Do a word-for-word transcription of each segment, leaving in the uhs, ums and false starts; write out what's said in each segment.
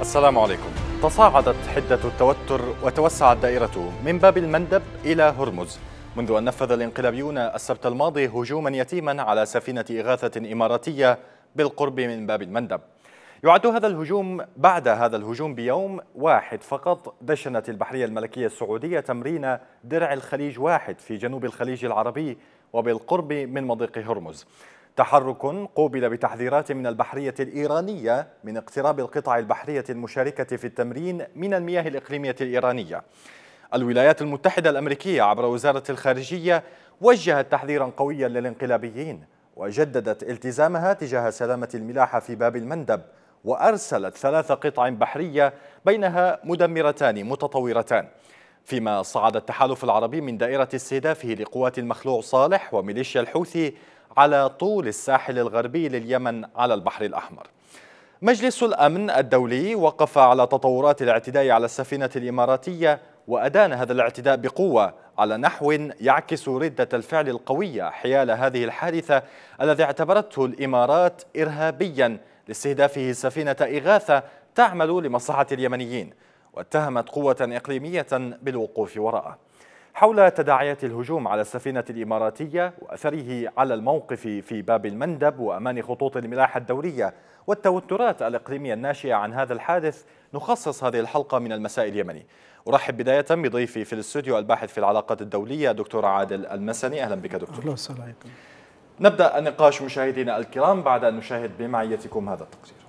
السلام عليكم. تصاعدت حدة التوتر وتوسعت دائرته من باب المندب إلى هرمز منذ أن نفذ الانقلابيون السبت الماضي هجوما يتيما على سفينة إغاثة إماراتية بالقرب من باب المندب. يعد هذا الهجوم بعد هذا الهجوم بيوم واحد فقط دشنت البحرية الملكية السعودية تمرين درع الخليج واحد في جنوب الخليج العربي وبالقرب من مضيق هرمز. تحرك قوبل بتحذيرات من البحرية الإيرانية من اقتراب القطع البحرية المشاركة في التمرين من المياه الإقليمية الإيرانية. الولايات المتحدة الأمريكية عبر وزارة الخارجية وجهت تحذيرا قويا للانقلابيين وجددت التزامها تجاه سلامة الملاحة في باب المندب، وأرسلت ثلاث قطع بحرية بينها مدمرتان متطورتان، فيما صعد التحالف العربي من دائرة استهدافه لقوات المخلوع صالح وميليشيا الحوثي على طول الساحل الغربي لليمن على البحر الأحمر. مجلس الأمن الدولي وقف على تطورات الاعتداء على السفينة الإماراتية وأدان هذا الاعتداء بقوة على نحو يعكس ردة الفعل القوية حيال هذه الحادثة الذي اعتبرته الإمارات إرهابيا لاستهدافه سفينة إغاثة تعمل لمصلحة اليمنيين، واتهمت قوة إقليمية بالوقوف وراءه. حول تداعيات الهجوم على السفينة الإماراتية وأثره على الموقف في باب المندب وأمان خطوط الملاحة الدولية والتوترات الإقليمية الناشئة عن هذا الحادث نخصص هذه الحلقة من المساء اليمني. أرحب بداية بضيفي في الاستوديو الباحث في العلاقات الدولية دكتور عادل المسني. أهلا بك دكتور. أهلا وسهلا عليكم. نبدأ النقاش مشاهدينا الكرام بعد أن نشاهد بمعيتكم هذا التقرير.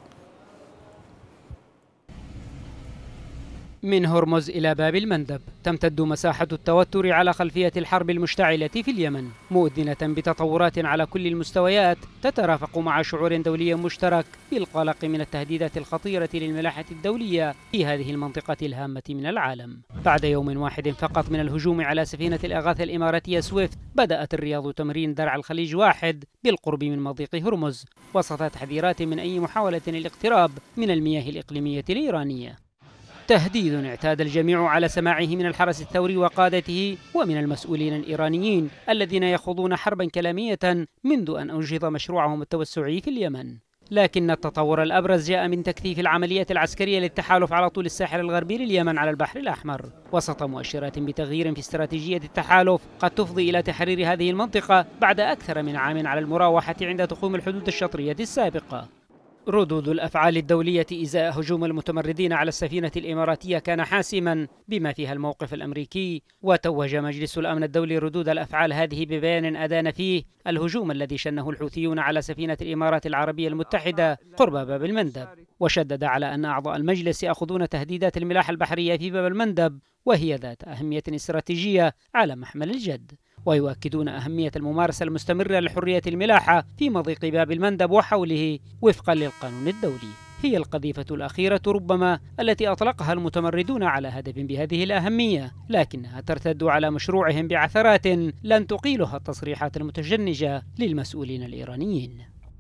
من هرمز إلى باب المندب تمتد مساحة التوتر على خلفية الحرب المشتعلة في اليمن، مؤذنة بتطورات على كل المستويات تترافق مع شعور دولي مشترك بالقلق من التهديدات الخطيرة للملاحة الدولية في هذه المنطقة الهامة من العالم. بعد يوم واحد فقط من الهجوم على سفينة الإغاثة الإماراتية سويفت، بدأت الرياض تمرين درع الخليج واحد بالقرب من مضيق هرمز وسط تحذيرات من أي محاولة للاقتراب من المياه الإقليمية الإيرانية. تهديد اعتاد الجميع على سماعه من الحرس الثوري وقادته ومن المسؤولين الإيرانيين الذين يخوضون حربا كلامية منذ أن أنجز مشروعهم التوسعي في اليمن. لكن التطور الأبرز جاء من تكثيف العمليات العسكرية للتحالف على طول الساحل الغربي لليمن على البحر الأحمر، وسط مؤشرات بتغيير في استراتيجية التحالف قد تفضي إلى تحرير هذه المنطقة بعد أكثر من عام على المراوحة عند تخوم الحدود الشطرية السابقة. ردود الأفعال الدولية إزاء هجوم المتمردين على السفينة الإماراتية كان حاسما بما فيها الموقف الأمريكي، وتوج مجلس الأمن الدولي ردود الأفعال هذه ببيان أدان فيه الهجوم الذي شنه الحوثيون على سفينة الإمارات العربية المتحدة قرب باب المندب، وشدد على أن أعضاء المجلس يأخذون تهديدات الملاحة البحرية في باب المندب وهي ذات أهمية استراتيجية على محمل الجد، ويؤكدون أهمية الممارسة المستمرة لحرية الملاحة في مضيق باب المندب وحوله وفقا للقانون الدولي. هي القذيفة الأخيرة ربما التي أطلقها المتمردون على هدف بهذه الأهمية، لكنها ترتد على مشروعهم بعثرات لن تقيلها التصريحات المتشنجة للمسؤولين الإيرانيين.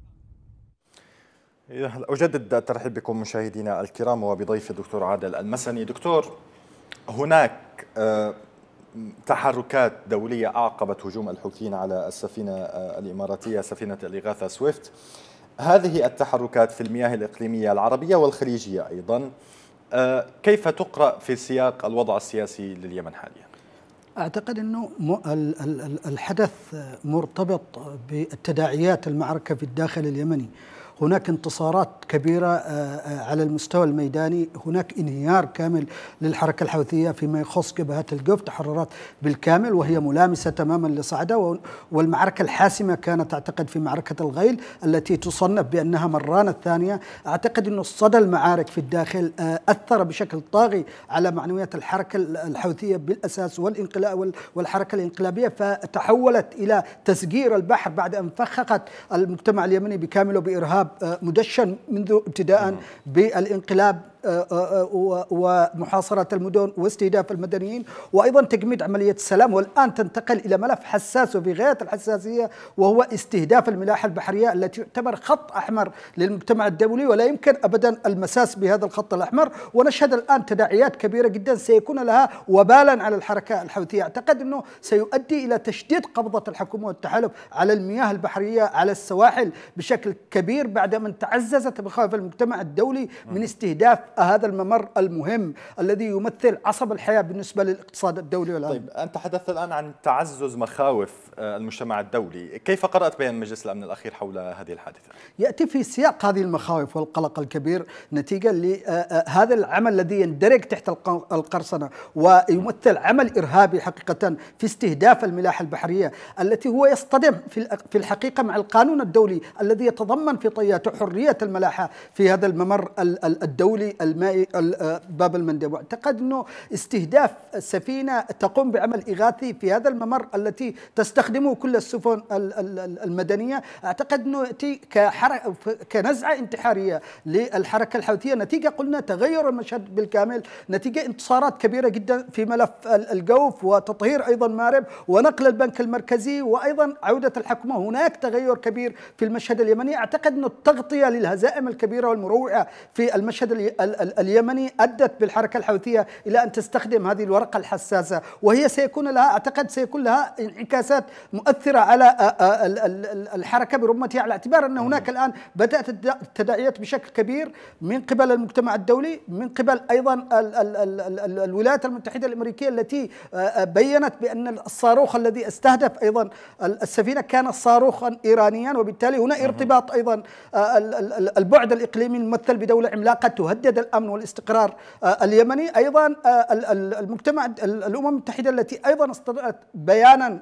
أجدد الترحيب بكم مشاهدينا الكرام وبضيف الدكتور عادل المسني. دكتور، هناك تحركات دولية أعقبت هجوم الحوثيين على السفينة الإماراتية سفينة الإغاثة سويفت. هذه التحركات في المياه الإقليمية العربية والخليجية أيضا كيف تقرأ في سياق الوضع السياسي لليمن حاليا؟ أعتقد أنه الحدث مرتبط بالتداعيات المعركة في الداخل اليمني. هناك انتصارات كبيرة على المستوى الميداني، هناك انهيار كامل للحركة الحوثية فيما يخص جبهات الجوف، تحررات بالكامل وهي ملامسة تماما لصعدة، والمعركة الحاسمة كانت أعتقد في معركة الغيل التي تصنف بأنها مران الثانية. أعتقد أن صدى المعارك في الداخل أثر بشكل طاغي على معنويات الحركة الحوثية بالأساس والانقلاب والحركة الانقلابية، فتحولت إلى تسجير البحر بعد أن فخخت المجتمع اليمني بكامله بإرهاب مدشن منذ ابتداء بالانقلاب ومحاصرة المدن واستهداف المدنيين وأيضا تجميد عملية السلام، والآن تنتقل إلى ملف حساس وفي غاية الحساسية وهو استهداف الملاحة البحرية التي تعتبر خط أحمر للمجتمع الدولي ولا يمكن أبدا المساس بهذا الخط الأحمر. ونشهد الآن تداعيات كبيرة جدا سيكون لها وبالا على الحركة الحوثية. أعتقد أنه سيؤدي إلى تشديد قبضة الحكومة والتحالف على المياه البحرية على السواحل بشكل كبير بعد من تعززت مخاوف المجتمع الدولي من استهداف استهداف هذا الممر المهم الذي يمثل عصب الحياة بالنسبة للاقتصاد الدولي والعالمي. طيب أنت تحدثت الآن عن تعزز مخاوف المجتمع الدولي، كيف قرأت بيان مجلس الأمن الأخير حول هذه الحادثة؟ يأتي في سياق هذه المخاوف والقلق الكبير نتيجة لهذا العمل الذي يندرج تحت القرصنة ويمثل عمل إرهابي حقيقة في استهداف الملاحة البحرية التي هو يصطدم في الحقيقة مع القانون الدولي الذي يتضمن في طياته حرية الملاحة في هذا الممر الدولي المائي باب المندب. واعتقد أنه استهداف سفينة تقوم بعمل إغاثي في هذا الممر التي تستخدمه كل السفن المدنية، أعتقد أنه يأتي كنزعة انتحارية للحركة الحوثية نتيجة قلنا تغير المشهد بالكامل، نتيجة انتصارات كبيرة جدا في ملف الجوف وتطهير أيضا مارب ونقل البنك المركزي وأيضا عودة الحكومة. هناك تغير كبير في المشهد اليمني. أعتقد أن التغطية للهزائم الكبيرة والمروعة في المشهد اليمني أدت بالحركة الحوثية إلى أن تستخدم هذه الورقة الحساسة، وهي سيكون لها أعتقد سيكون لها انعكاسات مؤثرة على الحركة برمتها، على اعتبار أن هناك الآن بدأت التداعيات بشكل كبير من قبل المجتمع الدولي، من قبل أيضا ال ال ال ال الولايات المتحدة الأمريكية التي بيّنت بأن الصاروخ الذي استهدف أيضا السفينة كان صاروخا إيرانيا، وبالتالي هنا ارتباط أيضا البعد الإقليمي الممثل بدولة عملاقة تهدد الأمن والاستقرار اليمني. أيضا المجتمع الأمم المتحدة التي أيضا استضاءت بيانا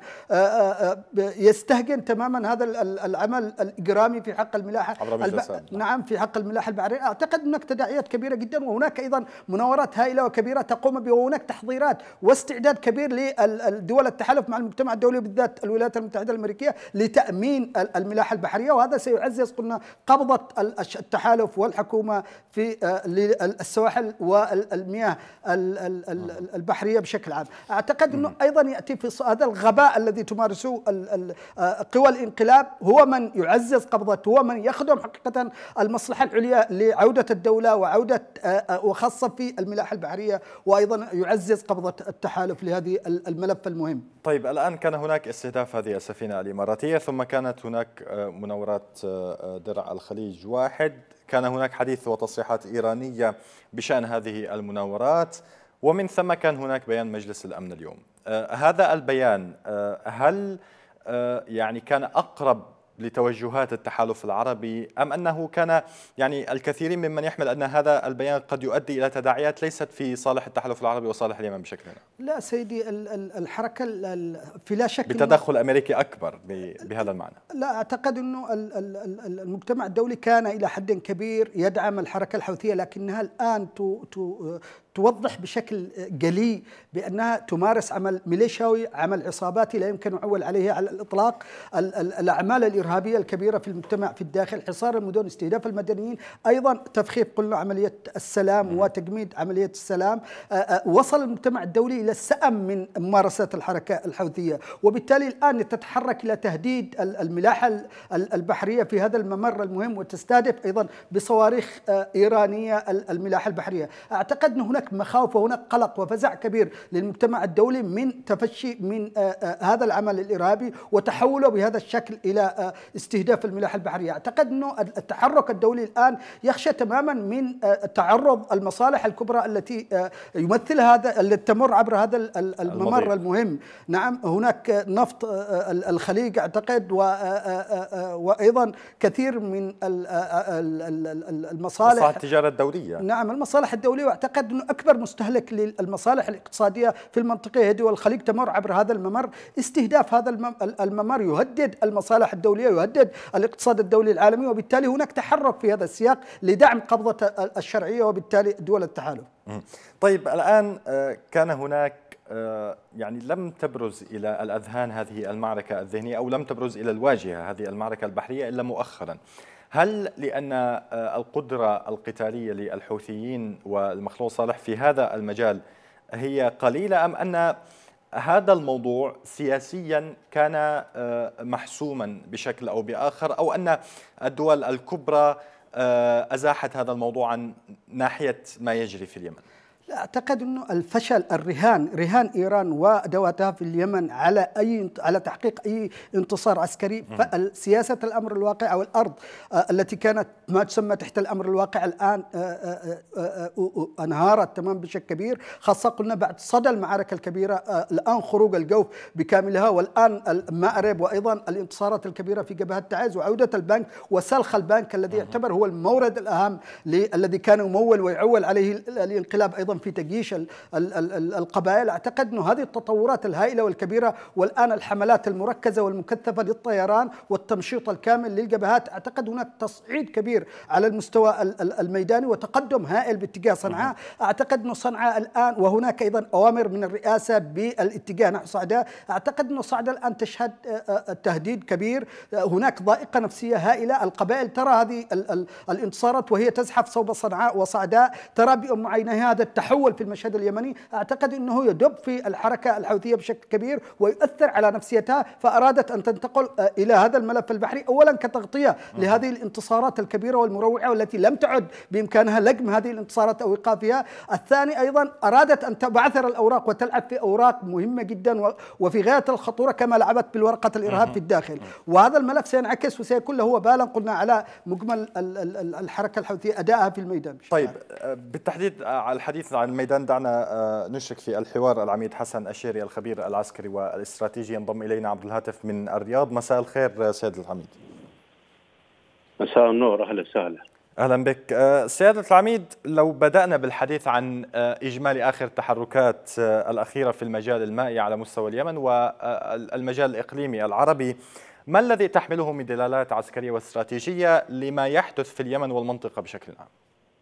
يستهجن تماما هذا العمل الإجرامي في حق الملاحة الب... نعم في حق الملاحة البحرية. أعتقد هناك تداعيات كبيرة جدا، وهناك أيضا مناورات هائلة وكبيرة تقوم بها، وهناك تحضيرات واستعداد كبير للدول التحالف مع المجتمع الدولي بالذات الولايات المتحدة الأمريكية لتأمين الملاحة البحرية، وهذا سيعزز قلنا قبضة التحالف والحكومة في السواحل والمياه البحرية بشكل عام. أعتقد أنه أيضا يأتي في هذا الغباء الذي تمارسه قوى الانقلاب هو من يعزز قبضته، هو من يخدم حقيقة المصلحة العليا لعودة الدولة وعودة وخاصة في الملاحة البحرية، وأيضا يعزز قبضة التحالف لهذه الملف المهم. طيب الآن كان هناك استهداف هذه السفينة الإماراتية، ثم كانت هناك مناورات درع الخليج واحد، كان هناك حديث وتصريحات إيرانية بشأن هذه المناورات، ومن ثم كان هناك بيان مجلس الأمن اليوم. آه هذا البيان آه هل آه يعني كان أقرب لتوجهات التحالف العربي، أم أنه كان يعني الكثيرين ممن يحمل أن هذا البيان قد يؤدي إلى تداعيات ليست في صالح التحالف العربي وصالح اليمن بشكل عام؟ لا سيدي، الحركة في لا شك بتدخل أمريكي أكبر بهذا المعنى. لا أعتقد أنه المجتمع الدولي كان إلى حد كبير يدعم الحركة الحوثية، لكنها الآن توضح بشكل جلي بأنها تمارس عمل ميليشياوي، عمل عصاباتي لا يمكن أعول عليه على الإطلاق. الأعمال الإرهابية الكبيرة في المجتمع في الداخل، حصار المدن، استهداف المدنيين، أيضا تفخيف قلنا عملية السلام وتجميد عملية السلام. وصل المجتمع الدولي إلى السأم من ممارسات الحركة الحوثية، وبالتالي الآن تتحرك إلى تهديد الملاحة البحرية في هذا الممر المهم، وتستهدف أيضا بصواريخ إيرانية الملاحة البحرية. أعتقد أن هناك مخاوف وهناك قلق وفزع كبير للمجتمع الدولي من تفشي من هذا العمل الإرهابي وتحوله بهذا الشكل إلى استهداف الملاحة البحرية. أعتقد أنه التحرك الدولي الآن يخشى تماما من تعرض المصالح الكبرى التي يمثلها هذا التي تمر عبر هذا الممر المهم. نعم هناك نفط الخليج أعتقد، وأيضا كثير من المصالح، مصالح التجارة الدولية. نعم المصالح الدولية، واعتقد أنه أكبر مستهلك للمصالح الاقتصادية في المنطقة هذه والخليج تمر عبر هذا الممر. استهداف هذا الممر يهدد المصالح الدولية، يهدد الاقتصاد الدولي العالمي، وبالتالي هناك تحرك في هذا السياق لدعم قبضة الشرعية وبالتالي دول التحالف. طيب الآن كان هناك يعني لم تبرز إلى الأذهان هذه المعركة الذهنية، أو لم تبرز إلى الواجهة هذه المعركة البحرية إلا مؤخرا. هل لأن القدرة القتالية للحوثيين والمخلوع صالح في هذا المجال هي قليلة، أم أن هذا الموضوع سياسيا كان محسوما بشكل أو بآخر، أو أن الدول الكبرى أزاحت هذا الموضوع عن ناحية ما يجري في اليمن؟ أعتقد أنه الفشل الرهان رهان إيران وأدواتها في اليمن على أي على تحقيق أي انتصار عسكري، فسياسة الأمر الواقع أو الأرض التي كانت ما تسمى تحت الأمر الواقع الآن انهارت تمام بشكل كبير، خاصة قلنا بعد صدى المعارك الكبيرة، الآن خروج الجوف بكاملها، والآن المأرب، وأيضا الانتصارات الكبيرة في جبهة تعز وعودة البنك وسلخ البنك الذي يعتبر هو المورد الأهم الذي كان يمول ويعول عليه الانقلاب أيضا في تجيش القبائل. أعتقد أن هذه التطورات الهائلة والكبيرة، والآن الحملات المركزة والمكثفة للطيران والتمشيط الكامل للجبهات، أعتقد هناك تصعيد كبير على المستوى الميداني وتقدم هائل باتجاه صنعاء. أعتقد أن صنعاء الآن، وهناك أيضا أوامر من الرئاسة بالاتجاه نحو صعداء، أعتقد أن صعداء الآن تشهد تهديد كبير، هناك ضائقة نفسية هائلة، القبائل ترى هذه الانتصارات وهي تزحف صوب صنعاء وصعداء، ترى بأم عينيها هذا التحول في المشهد اليمني. أعتقد أنه يدب في الحركة الحوثية بشكل كبير ويؤثر على نفسيتها، فأرادت أن تنتقل إلى هذا الملف البحري، أولا كتغطية لهذه الانتصارات الكبيرة والمروعة والتي لم تعد بإمكانها لجم هذه الانتصارات أو إيقافها. الثاني أيضا أرادت أن تبعثر الأوراق وتلعب في أوراق مهمة جدا وفي غاية الخطورة كما لعبت بالورقة الإرهاب في الداخل، وهذا الملف سينعكس وسيكون له وبالا قلنا على مجمل الحركة الحوثية أدائها في الميدان. طيب بالتحديد على الحديث عن الميدان دعنا نشرك في الحوار العميد حسن الشيري الخبير العسكري والاستراتيجي ينضم إلينا عبر الهاتف من الرياض. مساء الخير سيد العميد. مساء النور، أهلا وسهلا. أهلا بك سيادة العميد. لو بدأنا بالحديث عن إجمالي آخر التحركات الأخيرة في المجال المائي على مستوى اليمن والمجال الإقليمي العربي، ما الذي تحمله من دلالات عسكرية واستراتيجية لما يحدث في اليمن والمنطقة بشكل عام؟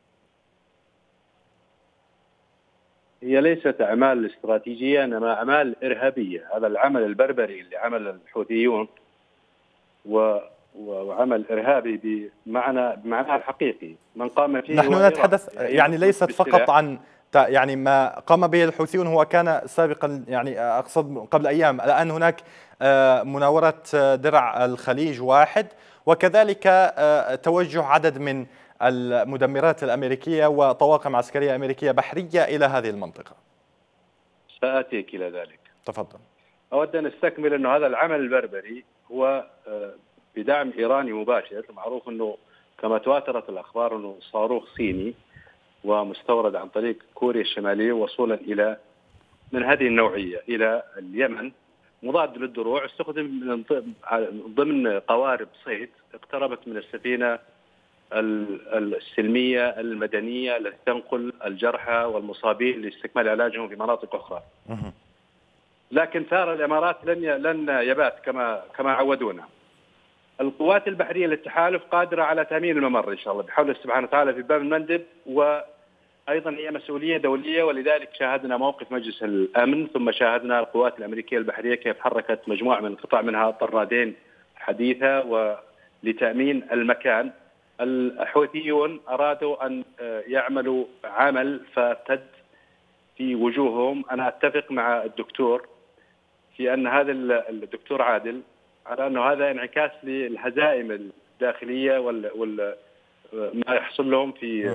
هي ليست أعمال استراتيجية، إنما أعمال إرهابية. هذا العمل البربري اللي عمل الحوثيون و وعمل إرهابي بمعنى بمعناه الحقيقي. من قام فيه نحن نتحدث يعني ليست فقط عن يعني ما قام به الحوثيون، هو كان سابقا يعني أقصد قبل أيام. الآن هناك مناورة درع الخليج واحد، وكذلك توجه عدد من المدمرات الأمريكية وطواقم عسكرية أمريكية بحرية إلى هذه المنطقة. سآتيك إلى ذلك. تفضل. أود أن أستكمل أنه هذا العمل البربري هو بدعم إيراني مباشر. معروف أنه كما تواترت الأخبار أنه صاروخ صيني ومستورد عن طريق كوريا الشمالية وصولا إلى من هذه النوعية إلى اليمن مضاد للدروع، استخدم من ضمن قوارب صيد اقتربت من السفينة السلمية المدنية التي تنقل الجرحى والمصابين لاستكمال علاجهم في مناطق أخرى. لكن ثار الإمارات لن لن يبات كما كما عودونا. القوات البحرية للتحالف قادرة على تأمين الممر إن شاء الله بحول الله سبحانه وتعالى في باب المندب، وأيضا هي مسؤولية دولية، ولذلك شاهدنا موقف مجلس الأمن، ثم شاهدنا القوات الأمريكية البحرية كيف حركت مجموعة من قطع منها طرادين حديثة ولتأمين المكان. الحوثيون أرادوا أن يعملوا عمل فارتد في وجوههم. أنا أتفق مع الدكتور في أن هذا الدكتور عادل على أنه هذا انعكاس للهزائم الداخلية وال ما يحصل لهم في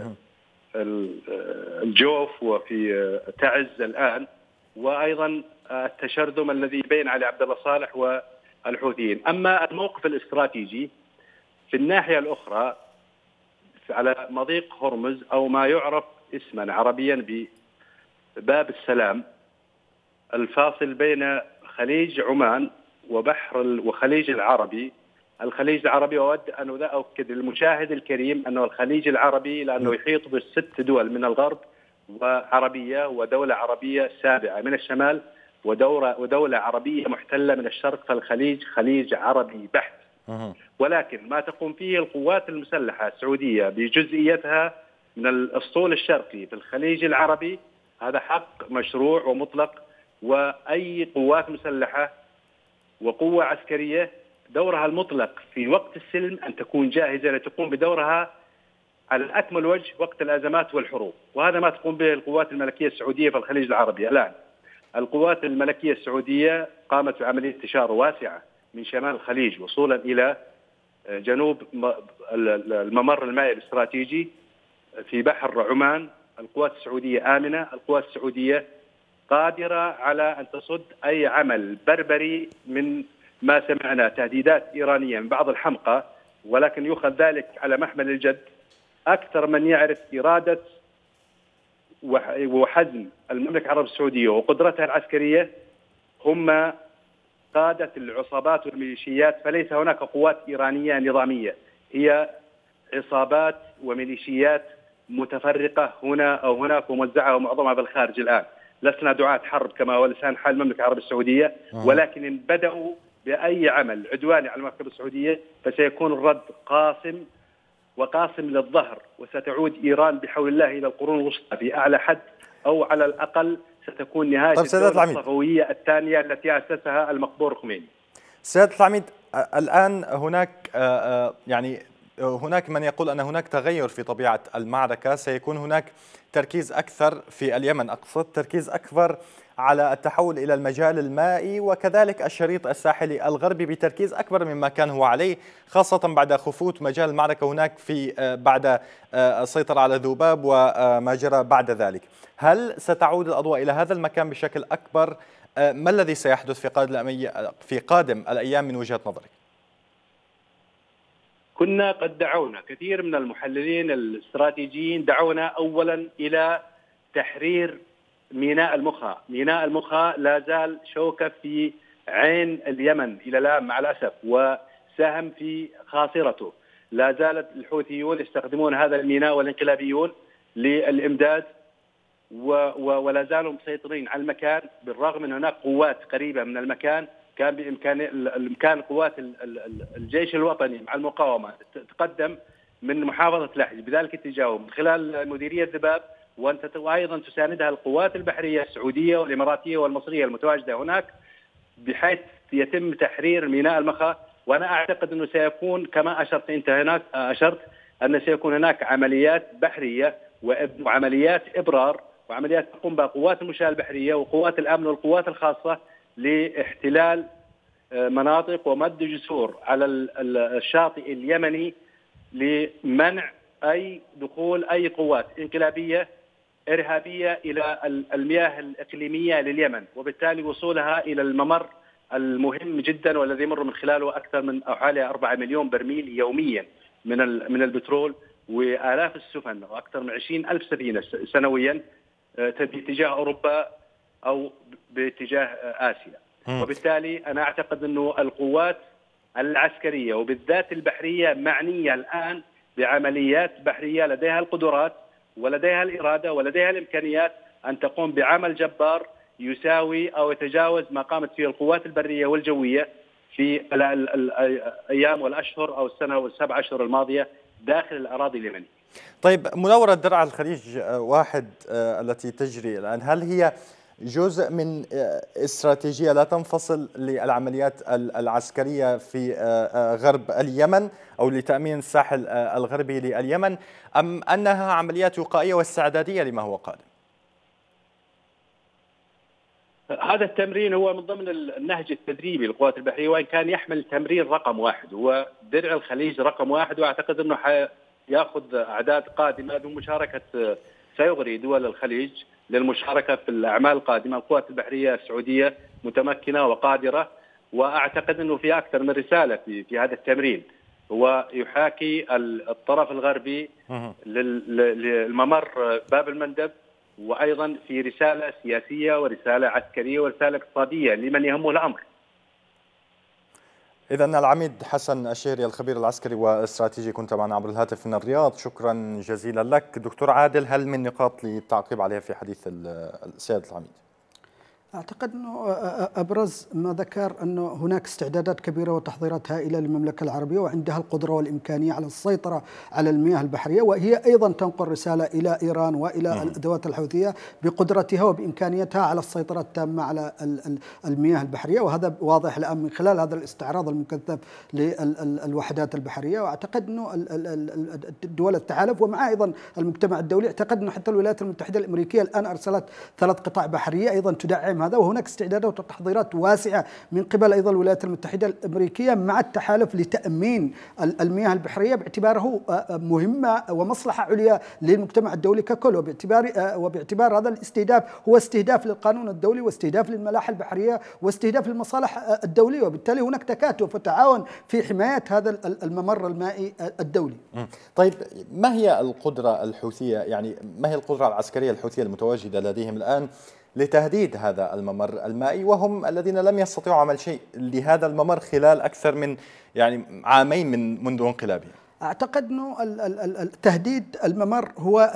الجوف وفي تعز الآن، وأيضا التشرذم الذي بين علي عبد الله صالح والحوثيين. أما الموقف الاستراتيجي في الناحية الأخرى على مضيق هرمز أو ما يعرف اسما عربيا بباب السلام، الفاصل بين خليج عمان وبحر وخليج العربي. الخليج العربي أود أن أؤكد للمشاهد الكريم أنه الخليج العربي لأنه يحيط بست دول من الغرب وعربية، ودولة عربية سابعة من الشمال، ودولة ودولة عربية محتلة من الشرق، فالخليج خليج عربي بحت. ولكن ما تقوم فيه القوات المسلحة السعودية بجزئيتها من الأسطول الشرقي في الخليج العربي هذا حق مشروع ومطلق، وأي قوات مسلحة وقوة عسكرية دورها المطلق في وقت السلم أن تكون جاهزة لتقوم بدورها على أكمل وجه وقت الأزمات والحروب، وهذا ما تقوم به القوات الملكية السعودية في الخليج العربي. الآن القوات الملكية السعودية قامت بعملية انتشار واسعة من شمال الخليج وصولا إلى جنوب الممر المائي الاستراتيجي في بحر عمان القوات السعودية آمنة، القوات السعودية قادرة على أن تصد أي عمل بربري من ما سمعنا تهديدات إيرانية من بعض الحمقى، ولكن يؤخذ ذلك على محمل الجد. أكثر من يعرف إرادة وحزم المملكة العربية السعودية وقدرتها العسكرية هم قادة العصابات والميليشيات، فليس هناك قوات إيرانية نظامية، هي عصابات وميليشيات متفرقة هنا أو هناك وموزعة ومعظمها بالخارج. الآن لسنا دعاة حرب كما هو لسان حال المملكة العربية السعودية، ولكن إن بدأوا بأي عمل عدواني على المملكة السعودية فسيكون الرد قاسم وقاسم للظهر، وستعود إيران بحول الله إلى القرون الوسطى بأعلى حد، أو على الأقل ستكون نهاية الدولة الصفوية الثانية التي أسسها المقبور خميني. سيادة العميد، الآن هناك يعني هناك من يقول أن هناك تغير في طبيعة المعركة، سيكون هناك تركيز أكثر في اليمن، أقصد تركيز أكبر على التحول إلى المجال المائي وكذلك الشريط الساحلي الغربي بتركيز أكبر مما كان هو عليه، خاصة بعد خفوت مجال المعركة هناك في بعد السيطرة على ذوباب وما جرى بعد ذلك. هل ستعود الأضواء إلى هذا المكان بشكل أكبر؟ ما الذي سيحدث في قادم في قادم الأيام من وجهة نظرك؟ كنا قد دعونا كثير من المحللين الاستراتيجيين، دعونا أولا إلى تحرير ميناء المخا. ميناء المخا لا زال شوكة في عين اليمن إلى الآن مع الأسف، وساهم في خاصرته. لا زالت الحوثيون يستخدمون هذا الميناء والانقلابيون للإمداد، ولا زالوا مسيطرين على المكان، بالرغم من هناك قوات قريبة من المكان كان بإمكان الإمكان قوات الجيش الوطني مع المقاومة تقدم من محافظة لحج بذلك اتجاه من خلال مديرية ذباب، وأيضا تساندها القوات البحرية السعودية والإماراتية والمصرية المتواجدة هناك، بحيث يتم تحرير ميناء المخا. وأنا أعتقد أنه سيكون كما أشرت أنت هناك أشرت أن سيكون هناك عمليات بحرية وعمليات إبرار وعمليات تقوم بها قوات المشاة البحرية وقوات الأمن والقوات الخاصة لاحتلال مناطق ومد جسور على الشاطئ اليمني لمنع أي دخول أي قوات انقلابية إرهابية إلى المياه الإقليمية لليمن، وبالتالي وصولها إلى الممر المهم جدا والذي يمر من خلاله أكثر من حوالي أربعة مليون برميل يوميا من من البترول، وآلاف السفن وأكثر من عشرين ألف سفينة سنويا باتجاه أوروبا أو باتجاه آسيا. وبالتالي أنا أعتقد أنه القوات العسكرية وبالذات البحرية معنية الآن بعمليات بحرية، لديها القدرات ولديها الإرادة ولديها الإمكانيات أن تقوم بعمل جبار يساوي أو يتجاوز ما قامت فيه القوات البرية والجوية في الأيام والأشهر أو السنة والسبع أشهر الماضية داخل الأراضي اليمنية. طيب، مناورة درع الخليج واحد التي تجري الآن، هل هي جزء من استراتيجية لا تنفصل للعمليات العسكرية في غرب اليمن أو لتأمين الساحل الغربي لليمن، أم أنها عمليات وقائية واستعدادية لما هو قادم؟ هذا التمرين هو من ضمن النهج التدريبي للقوات البحرية، وإن كان يحمل تمرين رقم واحد هو درع الخليج رقم واحد، وأعتقد أنه حيأخذ أعداد قادمة بمشاركة سيغري دول الخليج للمشاركة في الأعمال القادمة. القوات البحرية السعودية متمكنة وقادرة، وأعتقد أنه في أكثر من رسالة في, في هذا التمرين. هو يحاكي الطرف الغربي للممر باب المندب، وأيضا في رسالة سياسية ورسالة عسكرية ورسالة اقتصادية لمن يهمه الأمر. إذن العميد حسن الشهري الخبير العسكري والاستراتيجي كنت معنا عبر الهاتف من الرياض، شكرا جزيلا لك. دكتور عادل، هل من نقاط للتعقيب عليها في حديث السيادة العميد؟ أعتقد أنه أبرز ما ذكر أنه هناك استعدادات كبيرة وتحضيرات هائلة للمملكة العربية، وعندها القدرة والإمكانية على السيطرة على المياه البحرية، وهي أيضا تنقل رسالة إلى إيران وإلى الأدوات الحوثية بقدرتها وبإمكانيتها على السيطرة التامة على المياه البحرية، وهذا واضح الآن من خلال هذا الاستعراض المكثف للوحدات البحرية. وأعتقد أنه دول التحالف ومع أيضا المجتمع الدولي، اعتقد أنه حتى الولايات المتحدة الأمريكية الآن أرسلت ثلاث قطع بحرية أيضا تدعم هذا، وهناك استعدادات وتحضيرات واسعة من قبل أيضا الولايات المتحدة الأمريكية مع التحالف لتأمين المياه البحرية باعتباره مهمة ومصلحة عليا للمجتمع الدولي ككل، وباعتبار وباعتبار هذا الاستهداف هو استهداف للقانون الدولي واستهداف للملاحة البحرية واستهداف للمصالح الدولية، وبالتالي هناك تكاتف وتعاون في حماية هذا الممر المائي الدولي. طيب ما هي القدرة الحوثية، يعني ما هي القدرة العسكرية الحوثية المتواجدة لديهم الآن لتهديد هذا الممر المائي، وهم الذين لم يستطيعوا عمل شيء لهذا الممر خلال أكثر من يعني عامين من منذ انقلابه؟ أعتقد أنه التهديد الممر هو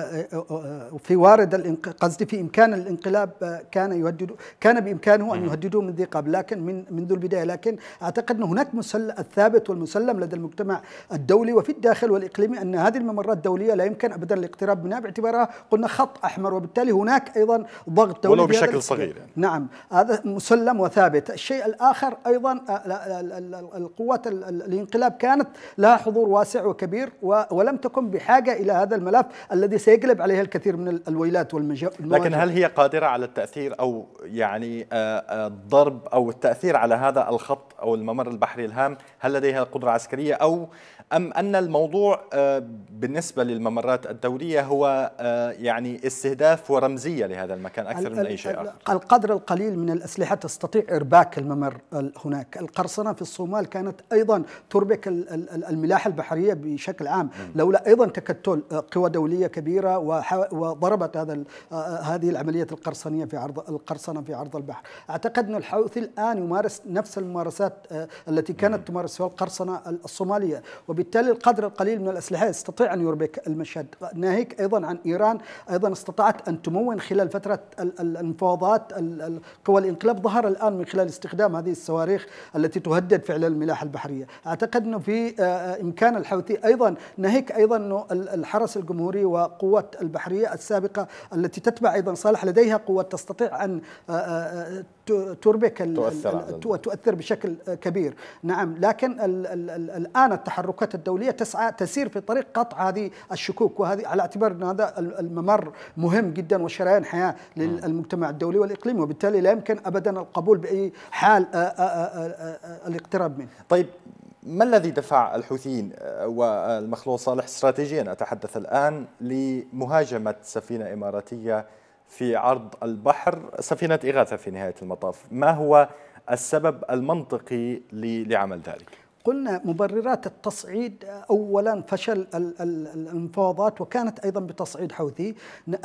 في وارد قصدي في إمكان الانقلاب كان يهدد كان بإمكانه أن يهددوه من ذي قبل، لكن من منذ البداية. لكن أعتقد أن هناك الثابت والمسلم لدى المجتمع الدولي وفي الداخل والإقليمي أن هذه الممرات الدولية لا يمكن أبدا الاقتراب منها باعتبارها قلنا خط أحمر، وبالتالي هناك أيضا ضغط دولي ولو بشكل صغير. نعم هذا مسلم وثابت. الشيء الآخر أيضا القوات الانقلاب كانت لها حضور واسع وكبير ولم تكن بحاجة إلى هذا الملف الذي سيقلب عليها الكثير من الويلات والمواجهات. لكن هل هي قادرة على التأثير أو يعني الضرب أو التأثير على هذا الخط أو الممر البحري الهام؟ هل لديها قدرة عسكرية أو أم أن الموضوع بالنسبة للممرات الدولية هو يعني استهداف ورمزية لهذا المكان أكثر من أي شيء آخر؟ القدر القليل من الأسلحة تستطيع إرباك الممر هناك. القرصنة في الصومال كانت أيضا تربك الملاحة البحرية بشكل عام، لولا أيضا تكتل قوى دولية كبيرة وضربت هذا هذه العملية القرصنية في عرض القرصنة في عرض البحر. أعتقد أن الحوثي الآن يمارس نفس الممارسات التي كانت تمارسها القرصنة الصومالية، وبالتالي القدر القليل من الأسلحة يستطيع أن يربك المشهد. ناهيك أيضا عن إيران، أيضا استطاعت أن تمون خلال فترة المفاوضات قوى الانقلاب ظهر الآن من خلال استخدام هذه الصواريخ التي تهدد فعلا الملاحة البحرية. أعتقد أنه في إمكان الحوثي أيضا ناهيك أيضا أنه الحرس الجمهوري وقوات البحرية السابقة التي تتبع أيضا صالح لديها قوة تستطيع أن تربك وتؤثر بشكل كبير. نعم، لكن الآن التحركات الدولية تسعى تسير في طريق قطع هذه الشكوك، وهذه على اعتبار أن هذا الممر مهم جدا وشريان حياة للمجتمع الدولي والإقليمي، وبالتالي لا يمكن أبدا القبول بأي حال الاقتراب منه. طيب ما الذي دفع الحوثيين والمخلوع صالح استراتيجيا أتحدث الآن لمهاجمة سفينة إماراتية في عرض البحر، سفينة إغاثة في نهاية المطاف؟ ما هو السبب المنطقي لعمل ذلك؟ قلنا مبررات التصعيد أولا فشل المفاوضات، وكانت أيضا بتصعيد حوثي.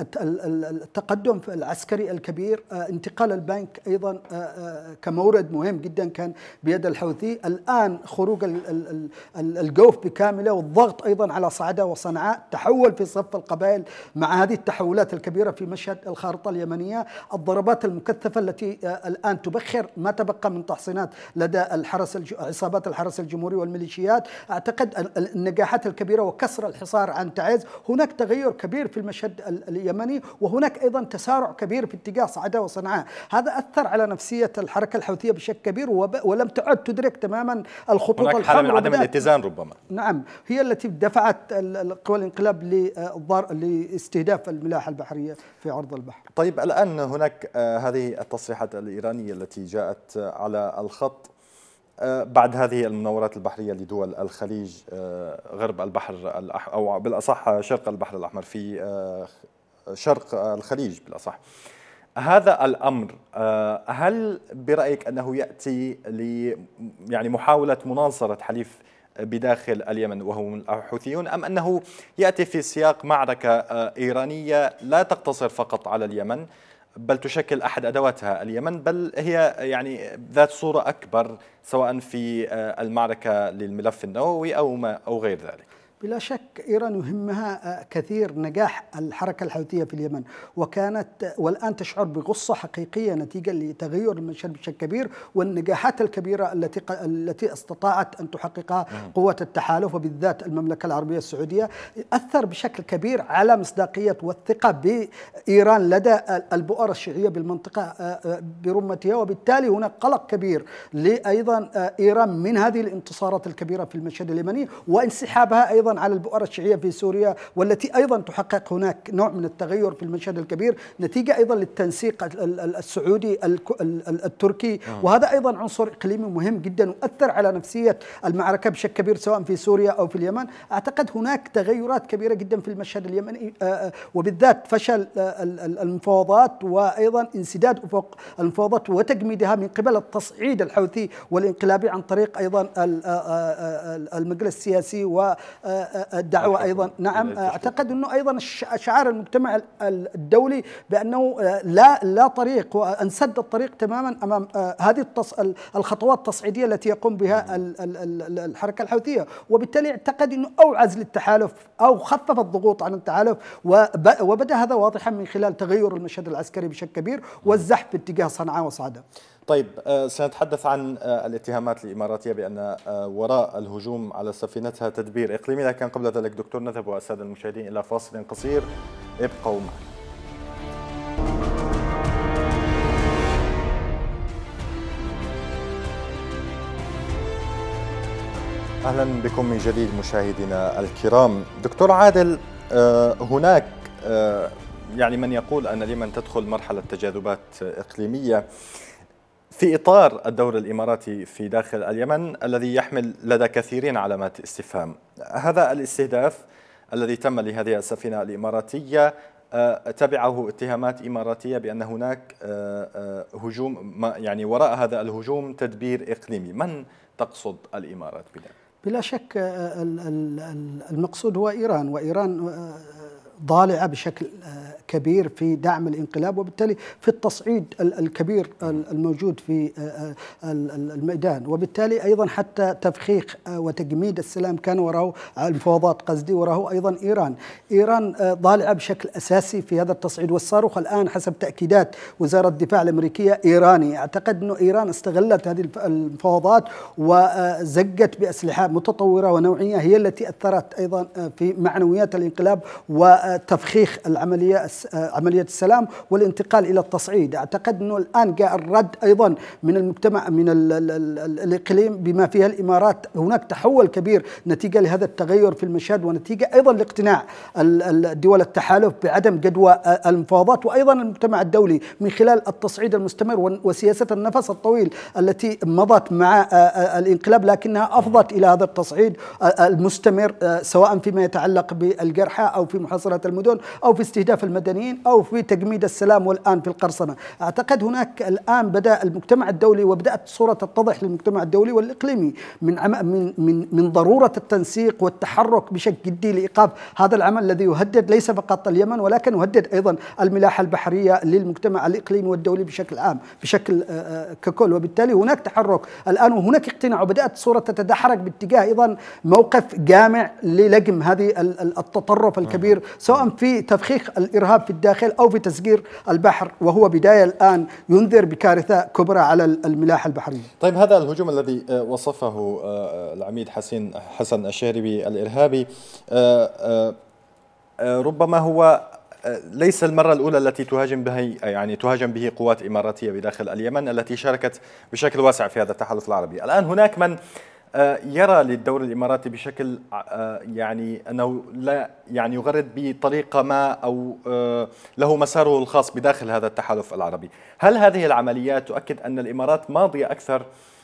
التقدم العسكري الكبير، انتقال البنك أيضا كمورد مهم جدا كان بيد الحوثي. الآن خروج الجوف بكامله والضغط أيضا على صعدة وصنعاء، تحول في صف القبائل مع هذه التحولات الكبيرة في مشهد الخارطة اليمنية. الضربات المكثفة التي الآن تبخر ما تبقى من تحصينات لدى الحرس عصابات الحرس الجمهوري والميليشيات. أعتقد النجاحات الكبيرة وكسر الحصار عن تعز، هناك تغير كبير في المشهد اليمني، وهناك أيضا تسارع كبير في اتجاه صعدة وصنعاء. هذا أثر على نفسية الحركة الحوثية بشكل كبير، ولم تعد تدرك تماما الخطوط الحمراء. هناك حالة من عدم الاتزان ربما. نعم، هي التي دفعت قوى الانقلاب لاستهداف الملاحة البحرية في عرض البحر. طيب الآن هناك هذه التصريحات الإيرانية التي جاءت على الخط بعد هذه المناورات البحرية لدول الخليج، غرب البحر الأحمر أو بالأصح شرق البحر الأحمر، في شرق الخليج بالأصح. هذا الأمر هل برأيك أنه يأتي ل يعني محاولة مناصرة حليف بداخل اليمن وهم الحوثيون، أم أنه يأتي في سياق معركة إيرانية لا تقتصر فقط على اليمن بل تشكل أحد أدواتها اليمن، بل هي يعني ذات صورة أكبر سواء في المعركة للملف النووي أو ما أو غير ذلك؟ بلا شك إيران يهمها كثير نجاح الحركة الحوثية في اليمن، وكانت والآن تشعر بغصة حقيقية نتيجة لتغير المشهد بشكل كبير والنجاحات الكبيرة التي التي استطاعت أن تحققها قوة التحالف وبالذات المملكة العربية السعودية. أثر بشكل كبير على مصداقية والثقة بإيران لدى البؤر الشيعية بالمنطقة برمتها، وبالتالي هناك قلق كبير لأيضا إيران من هذه الانتصارات الكبيرة في المشهد اليمني وانسحابها أيضا أيضا على البؤر الشيعية في سوريا، والتي أيضا تحقق هناك نوع من التغير في المشهد الكبير نتيجة أيضا للتنسيق السعودي التركي، وهذا أيضا عنصر إقليمي مهم جدا وأثر على نفسية المعركة بشكل كبير سواء في سوريا أو في اليمن. أعتقد هناك تغيرات كبيرة جدا في المشهد اليمني، وبالذات فشل المفاوضات وأيضا انسداد أفق المفاوضات وتجميدها من قبل التصعيد الحوثي والانقلابي عن طريق أيضا المجلس السياسي والدعوة أيضا. نعم، أعتقد أنه أيضا شعار المجتمع الدولي بأنه لا لا طريق، وانسد الطريق تماما أمام هذه الخطوات التصعيدية التي يقوم بها الحركة الحوثية، وبالتالي اعتقد أنه أوعز للتحالف أو خفف الضغوط عن التحالف، وبدأ هذا واضحا من خلال تغير المشهد العسكري بشكل كبير والزحف باتجاه صنعاء وصعدة. طيب، سنتحدث عن الاتهامات الإماراتية بأن وراء الهجوم على سفينتها تدبير إقليمي، لكن قبل ذلك دكتور نذهب والسادة المشاهدين إلى فاصل قصير، ابقوا معنا. أهلا بكم من جديد مشاهدينا الكرام. دكتور عادل، هناك يعني من يقول أن اليمن تدخل مرحلة تجاذبات إقليمية في إطار الدور الإماراتي في داخل اليمن الذي يحمل لدى كثيرين علامات استفهام. هذا الاستهداف الذي تم لهذه السفينة الإماراتية تبعه اتهامات إماراتية بأن هناك هجوم، يعني وراء هذا الهجوم تدبير إقليمي. من تقصد الإمارات بذلك؟ بلا شك المقصود هو إيران، وإيران ضالعة بشكل كبير في دعم الانقلاب، وبالتالي في التصعيد الكبير الموجود في الميدان، وبالتالي أيضا حتى تفخيخ وتجميد السلام كان وراءه المفاوضات، قصدي وراءه أيضا إيران. إيران ضالعة بشكل أساسي في هذا التصعيد، والصاروخ الآن حسب تأكيدات وزارة الدفاع الأمريكية إيراني. أعتقد أنه إيران استغلت هذه المفاوضات وزجت بأسلحة متطورة ونوعية هي التي أثرت أيضا في معنويات الانقلاب وتفخيخ العملية عملية السلام والانتقال إلى التصعيد. أعتقد أنه الآن جاء الرد أيضا من المجتمع من ال ال ال الإقليم بما فيها الإمارات. هناك تحول كبير نتيجة لهذا التغير في المشهد، ونتيجة أيضا لاقتناع الدول التحالف بعدم جدوى المفاوضات، وأيضا المجتمع الدولي من خلال التصعيد المستمر وسياسة النفس الطويل التي مضت مع الانقلاب، لكنها أفضت إلى هذا التصعيد المستمر سواء فيما يتعلق بالجرحى أو في محاصرة المدن أو في استهداف المدنيين أو في تجميد السلام والآن في القرصنة. أعتقد هناك الآن بدأ المجتمع الدولي وبدأت الصورة تتضح للمجتمع الدولي والإقليمي من من من من ضرورة التنسيق والتحرك بشكل جدي لإيقاف هذا العمل الذي يهدد ليس فقط اليمن ولكن يهدد أيضا الملاحة البحرية للمجتمع الإقليمي والدولي بشكل عام بشكل ككل. وبالتالي هناك تحرك الآن وهناك اقتناع، وبدأت الصورة تتدحرج باتجاه أيضا موقف جامع للجم هذه التطرف الكبير سواء في تفخيخ الإرهاب في الداخل أو في تسجير البحر، وهو بداية الآن ينذر بكارثة كبرى على الملاحة البحرية. طيب، هذا الهجوم الذي وصفه العميد حسين حسن الشهري الإرهابي ربما هو ليس المرة الأولى التي تهاجم به يعني تهاجم به قوات إماراتية بداخل اليمن التي شاركت بشكل واسع في هذا التحالف العربي. الآن هناك من يرى للدور الإماراتي بشكل يعني أنه لا يعني يغرد بطريقة ما أو له مساره الخاص بداخل هذا التحالف العربي. هل هذه العمليات تؤكد أن الإمارات ماضية أكثر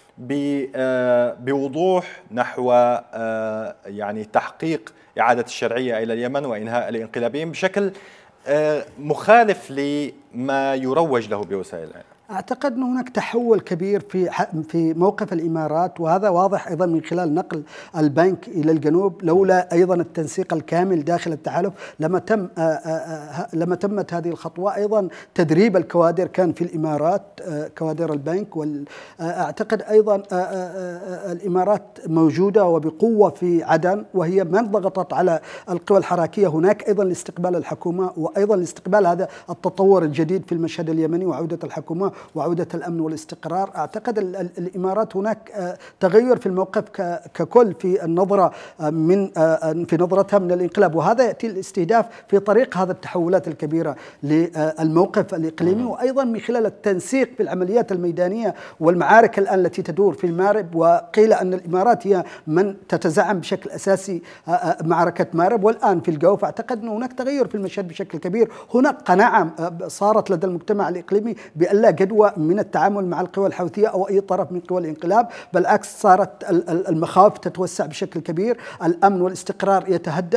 بوضوح نحو يعني تحقيق إعادة الشرعية إلى اليمن وإنهاء الانقلابيين بشكل مخالف لما يروج له بوسائل الإعلام؟ أعتقد أن هناك تحول كبير في في موقف الإمارات، وهذا واضح أيضا من خلال نقل البنك إلى الجنوب. لولا أيضا التنسيق الكامل داخل التحالف لما تم لما تمت هذه الخطوة. أيضا تدريب الكوادر كان في الإمارات، كوادر البنك. وأعتقد أيضا الإمارات موجودة وبقوة في عدن، وهي من ضغطت على القوى الحراكية هناك أيضا لاستقبال الحكومة وأيضا لاستقبال هذا التطور الجديد في المشهد اليمني وعودة الحكومة. وعودة الأمن والاستقرار. أعتقد الإمارات هناك تغير في الموقف ككل في النظرة من في نظرتها من الانقلاب، وهذا يأتي الاستهداف في طريق هذا التحولات الكبيرة للموقف الإقليمي، وأيضا من خلال التنسيق في العمليات الميدانية والمعارك الآن التي تدور في المارب. وقيل أن الإمارات هي من تتزعم بشكل أساسي معركة مارب والآن في الجوف. أعتقد أن هناك تغير في المشهد بشكل كبير، هناك قناعة صارت لدى المجتمع الإقليمي بأن لا جدوى من التعامل مع القوى الحوثية أو أي طرف من قوى الانقلاب، بالعكس صارت المخاوف تتوسع بشكل كبير، الأمن والاستقرار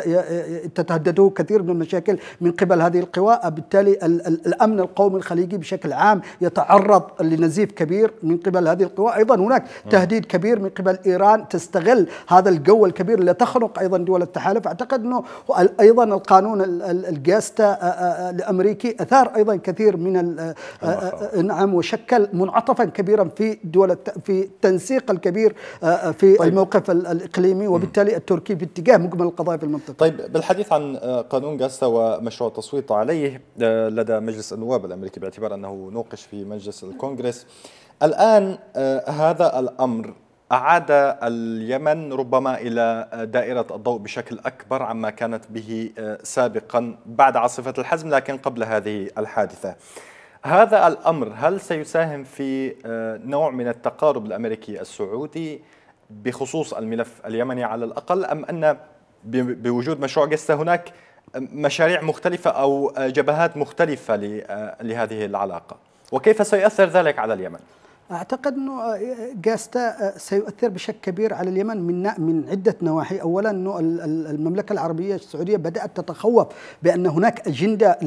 تتهدده كثير من المشاكل من قبل هذه القوى. بالتالي الأمن القومي الخليجي بشكل عام يتعرض لنزيف كبير من قبل هذه القوى. أيضا هناك تهديد كبير من قبل إيران تستغل هذا الجو الكبير لتخنق أيضا دول التحالف. أعتقد أنه أيضا القانون الجاستا الأمريكي أثار أيضا كثير من نعم وشكل منعطفا كبيرا في دول في التنسيق الكبير في طيب. الموقف الإقليمي، وبالتالي التركي في اتجاه مجمل القضايا في المنطقة. طيب، بالحديث عن قانون جاستا ومشروع التصويت عليه لدى مجلس النواب الأمريكي باعتبار أنه نوقش في مجلس الكونغرس الآن، هذا الأمر أعاد اليمن ربما إلى دائرة الضوء بشكل أكبر عما كانت به سابقا بعد عاصفة الحزم، لكن قبل هذه الحادثة. هذا الأمر هل سيساهم في نوع من التقارب الأمريكي السعودي بخصوص الملف اليمني على الأقل، أم أن بوجود مشروع جاستا هناك مشاريع مختلفة أو جبهات مختلفة لهذه العلاقة، وكيف سيؤثر ذلك على اليمن؟ أعتقد أنه جاستا سيؤثر بشكل كبير على اليمن من من عدة نواحي. أولا أنه المملكة العربية السعودية بدأت تتخوف بأن هناك أجندة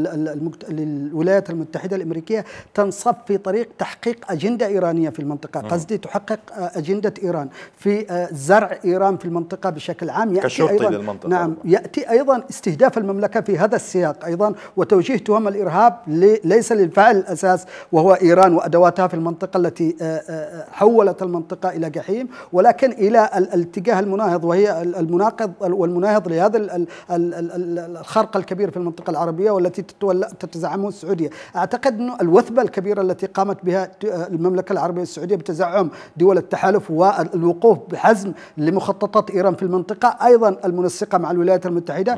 للولايات المتحدة الأمريكية تنصب في طريق تحقيق أجندة إيرانية في المنطقة، قصدي تحقق أجندة إيران في زرع إيران في المنطقة بشكل عام. يأتي أيضا للمنطقة. نعم يأتي أيضا استهداف المملكة في هذا السياق أيضا، وتوجيه تهم الإرهاب ليس للفعل الأساس وهو إيران وأدواتها في المنطقة التي حولت المنطقة إلى جحيم، ولكن إلى الاتجاه المناهض وهي المناقض والمناهض لهذا الخرق الكبير في المنطقة العربية والتي تتزعمه السعودية. أعتقد أن الوثبة الكبيرة التي قامت بها المملكة العربية السعودية بتزعم دول التحالف والوقوف بحزم لمخططات إيران في المنطقة، أيضا المنسقة مع الولايات المتحدة،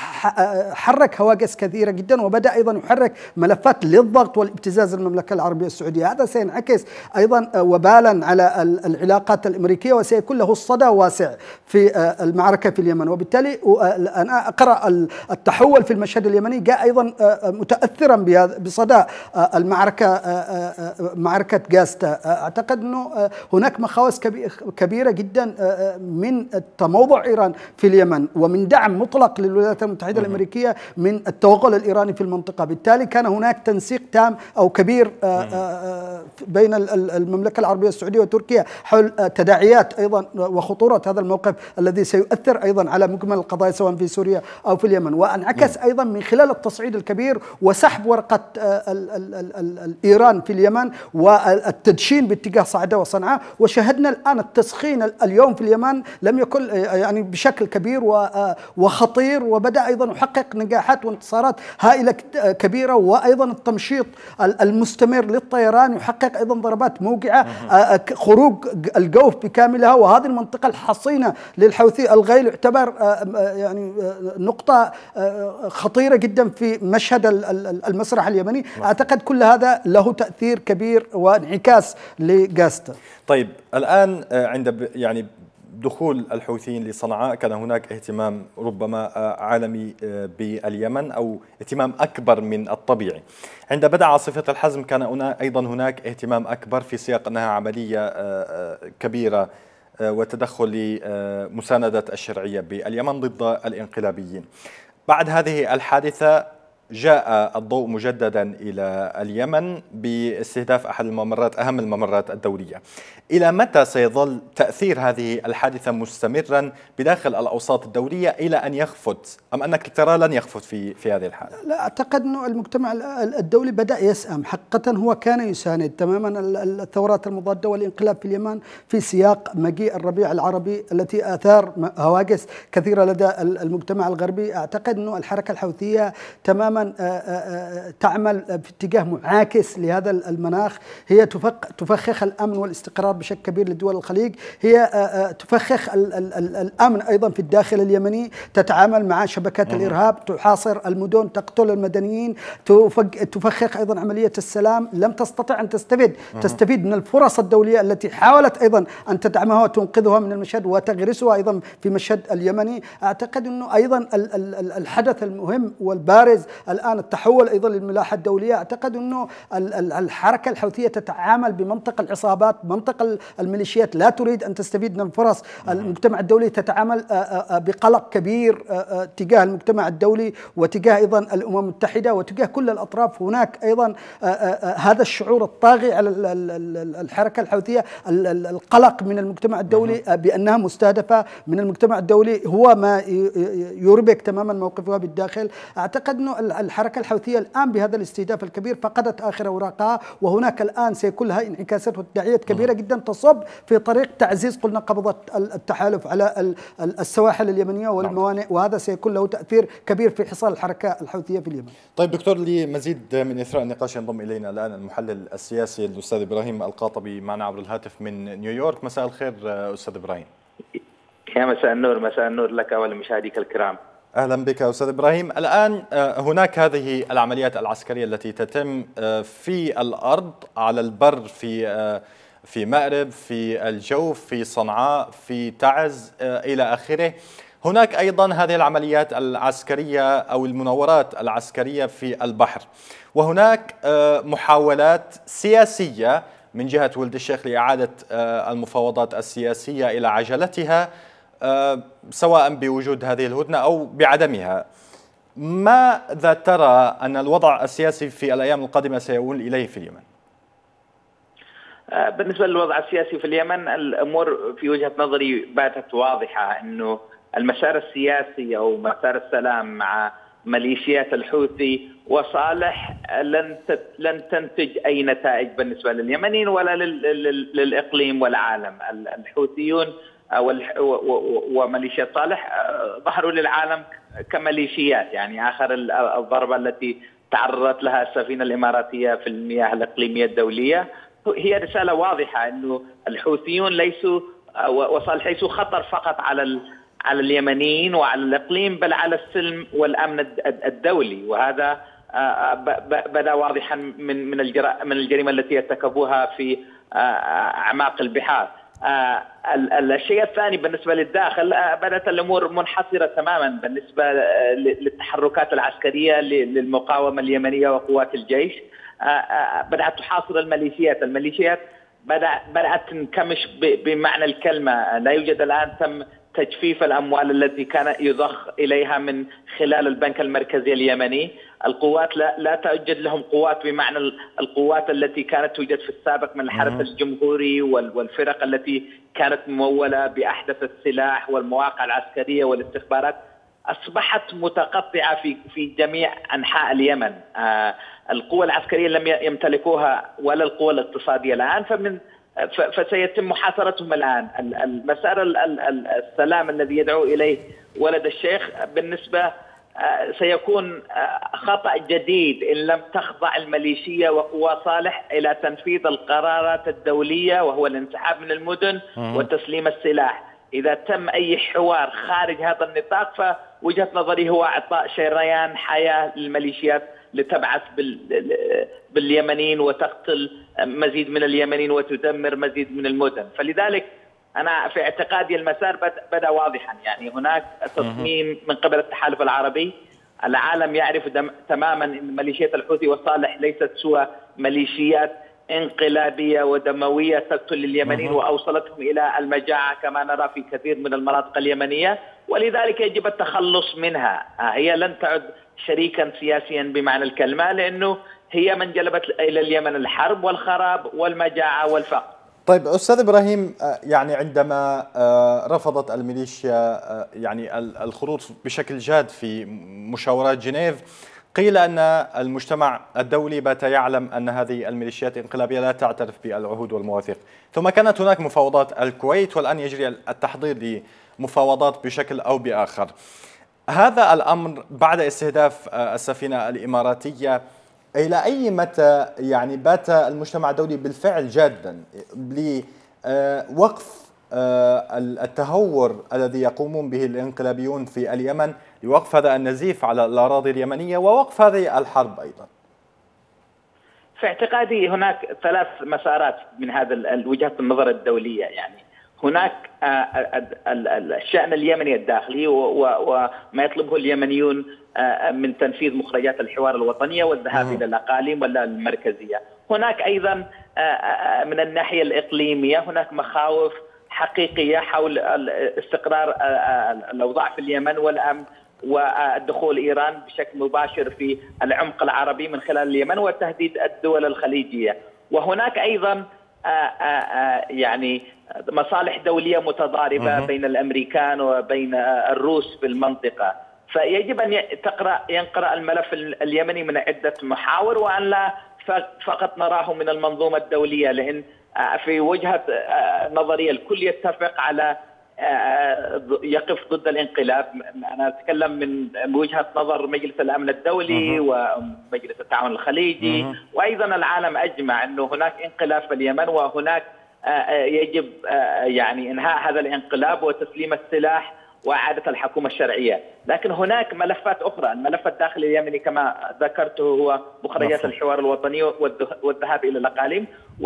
حرك هواجس كثيرة جدا، وبدأ أيضا يحرك ملفات للضغط والابتزاز المملكة العربية السعودية. هذا سينعكس أيضا وبالا على العلاقات الأمريكية، وسيكون له الصدى واسع في المعركة في اليمن. وبالتالي أنا أقرأ التحول في المشهد اليمني جاء أيضا متأثرا بصدى المعركة معركة جاستا. أعتقد أنه هناك مخاوف كبيرة جدا من تموضع إيران في اليمن ومن دعم مطلق للولايات المتحدة الأمريكية من التوغل الإيراني في المنطقة. بالتالي كان هناك تنسيق تام أو كبير بين المملكة العربية السعودية وتركيا حول تداعيات أيضا وخطورة هذا الموقف الذي سيؤثر أيضا على مجمل القضايا سواء في سوريا أو في اليمن، وانعكس أيضا من خلال التصعيد الكبير وسحب ورقة إيران في اليمن والتدشين باتجاه صعدة وصنعاء. وشاهدنا الآن التسخين اليوم في اليمن لم يكن يعني بشكل كبير وخطير، وبدأ أيضا يحقق نجاحات وانتصارات هائلة كبيرة، وأيضا التمشيط المستمر للطيران يحقق أيضا ضربات موقعة، خروج الجوف بكاملها. وهذه المنطقة الحصينة للحوثي الغيل يعتبر يعني نقطة خطيرة جدا في مشهد المسرح اليمني. أعتقد كل هذا له تأثير كبير وانعكاس لجاستا. طيب، الآن عند يعني دخول الحوثيين لصنعاء كان هناك اهتمام ربما عالمي باليمن أو اهتمام أكبر من الطبيعي. عند بدء عاصفة الحزم كان أيضا هناك اهتمام أكبر في سياق أنها عملية كبيرة وتدخل لمساندة الشرعية باليمن ضد الانقلابيين. بعد هذه الحادثة جاء الضوء مجددا إلى اليمن باستهداف أحد الممرات أهم الممرات الدولية. إلى متى سيظل تأثير هذه الحادثة مستمرا بداخل الأوساط الدولية إلى أن يخفت، أم أنك ترى لن يخفت في في هذه الحالة؟ لا، أعتقد أنه المجتمع الدولي بدأ يسأم حقيقة. هو كان يساند تماما الثورات المضادة والانقلاب في اليمن في سياق مجيء الربيع العربي التي آثار هواجس كثيرة لدى المجتمع الغربي. أعتقد أنه الحركة الحوثية تماما تماما تعمل في اتجاه معاكس لهذا المناخ. هي تفخخ الأمن والاستقرار بشكل كبير لدول الخليج، هي تفخخ الأمن أيضا في الداخل اليمني، تتعامل مع شبكات الإرهاب، تحاصر المدن، تقتل المدنيين، تفخخ أيضا عملية السلام. لم تستطع أن تستفيد تستفيد من الفرص الدولية التي حاولت أيضا أن تدعمها وتنقذها من المشهد وتغرسها أيضا في مشهد اليمني. أعتقد أنه أيضا الحدث المهم والبارز الآن التحول أيضا للملاحة الدولية. أعتقد أنه الحركة الحوثية تتعامل بمنطق العصابات، منطق الميليشيات، لا تريد أن تستفيد من الفرص. المجتمع الدولي تتعامل بقلق كبير تجاه المجتمع الدولي وتجاه أيضا الأمم المتحدة وتجاه كل الأطراف. هناك أيضا هذا الشعور الطاغي على الحركة الحوثية، القلق من المجتمع الدولي بأنها مستهدفة من المجتمع الدولي هو ما يربك تماما موقفها بالداخل. أعتقد أن الحركة الحوثية الآن بهذا الاستهداف الكبير فقدت آخر أوراقها، وهناك الآن سيكون لها انعكاسات وتداعيات كبيرة جدا تصب في طريق تعزيز قلنا قبضة التحالف على السواحل اليمنية والموانئ، وهذا سيكون له تأثير كبير في حصار الحركة الحوثية في اليمن. طيب دكتور، لمزيد من إثراء النقاش ينضم إلينا الآن المحلل السياسي الأستاذ إبراهيم القاطبي معنا عبر الهاتف من نيويورك. مساء الخير أستاذ إبراهيم. يا مساء النور. مساء النور لك ولمشاهديك الكرام. أهلا بك أستاذ إبراهيم. الآن هناك هذه العمليات العسكرية التي تتم في الأرض، على البر في في مأرب، في الجوف، في صنعاء، في تعز إلى آخره. هناك أيضا هذه العمليات العسكرية أو المناورات العسكرية في البحر، وهناك محاولات سياسية من جهة ولد الشيخ لإعادة المفاوضات السياسية إلى عجلتها، سواء بوجود هذه الهدنة أو بعدمها. ماذا ترى أن الوضع السياسي في الأيام القادمة سيؤول إليه في اليمن؟ بالنسبة للوضع السياسي في اليمن، الأمور في وجهة نظري باتت واضحة، أنه المسار السياسي أو مسار السلام مع ميليشيات الحوثي وصالح لن لن تنتج أي نتائج بالنسبة لليمنيين ولا للإقليم والعالم. الحوثيون وميليشيات صالح ظهروا للعالم كميليشيات، يعني آخر الضربة التي تعرضت لها السفينة الإماراتية في المياه الإقليمية الدولية هي رسالة واضحة أنه الحوثيون ليسوا وصالح ليسوا خطر فقط على على اليمنيين وعلى الإقليم، بل على السلم والأمن الدولي. وهذا بدا واضحا من من من الجريمة التي ارتكبوها في أعماق البحار. الشيء الثاني بالنسبة للداخل، بدأت الأمور منحصرة تماما بالنسبة للتحركات العسكرية للمقاومة اليمنية وقوات الجيش. بدأت تحاصر الميليشيات الميليشيات بدأت تنكمش بمعنى الكلمة. لا يوجد الآن تم تجفيف الأموال التي كان يضخ إليها من خلال البنك المركزي اليمني. القوات لا, لا توجد لهم قوات بمعنى القوات التي كانت توجد في السابق من الحرس الجمهوري والفرق التي كانت ممولة بأحدث السلاح والمواقع العسكرية والاستخبارات. أصبحت متقطعة في في جميع أنحاء اليمن. آه القوة العسكرية لم يمتلكوها ولا القوة الاقتصادية الآن، فمن فسيتم محاصرتهم الآن. المسار السلام الذي يدعو إليه ولد الشيخ بالنسبة سيكون خطأ جديد إن لم تخضع الميليشيا وقوى صالح إلى تنفيذ القرارات الدولية، وهو الانسحاب من المدن وتسليم السلاح. إذا تم أي حوار خارج هذا النطاق فوجهة نظري هو إعطاء شريان حياة للميليشيات لتبعث باليمنيين وتقتل مزيد من اليمنيين وتدمر مزيد من المدن. فلذلك أنا في اعتقادي المسار بدأ واضحا، يعني هناك تصميم من قبل التحالف العربي. العالم يعرف تماما أن ميليشيات الحوثي والصالح ليست سوى ميليشيات انقلابية ودموية تقتل اليمنيين وأوصلتهم إلى المجاعة كما نرى في كثير من المناطق اليمنية، ولذلك يجب التخلص منها. هي لن تعد شريكا سياسيا بمعنى الكلمة، لأنه هي من جلبت إلى اليمن الحرب والخراب والمجاعة والفقر. طيب أستاذ إبراهيم، يعني عندما رفضت الميليشيا يعني الخروج بشكل جاد في مشاورات جنيف، قيل أن المجتمع الدولي بات يعلم أن هذه الميليشيات الانقلابية لا تعترف بالعهود والمواثيق، ثم كانت هناك مفاوضات الكويت، والآن يجري التحضير لمفاوضات بشكل أو بآخر. هذا الأمر بعد استهداف السفينة الإماراتية، إلى أي متى يعني بات المجتمع الدولي بالفعل جادا لوقف التهور الذي يقومون به الانقلابيون في اليمن، لوقف هذا النزيف على الأراضي اليمنية ووقف هذه الحرب أيضا؟ في اعتقادي هناك ثلاث مسارات من هذا وجهة النظر الدولية. يعني هناك الشأن اليمني الداخلي وما يطلبه اليمنيون من تنفيذ مخرجات الحوار الوطنية والذهاب إلى الأقاليم ولا المركزية. هناك أيضا من الناحية الإقليمية هناك مخاوف حقيقية حول استقرار الأوضاع في اليمن والأمن والدخول إيران بشكل مباشر في العمق العربي من خلال اليمن وتهديد الدول الخليجية. وهناك أيضا يعني مصالح دولية متضاربة بين الأمريكان وبين الروس في المنطقة. فيجب أن تقرأ ينقرأ الملف اليمني من عدة محاور، وأن لا فقط نراه من المنظومة الدولية، لأن في وجهة نظري الكل يتفق على يقف ضد الانقلاب. أنا أتكلم من وجهة نظر مجلس الأمن الدولي ومجلس التعاون الخليجي وأيضا العالم أجمع أنه هناك انقلاب في اليمن، وهناك يجب يعني إنهاء هذا الانقلاب وتسليم السلاح وإعادة الحكومة الشرعية. لكن هناك ملفات أخرى. الملف الداخلي اليمني كما ذكرته هو مخرجات الحوار الوطني والذهاب إلى الأقاليم،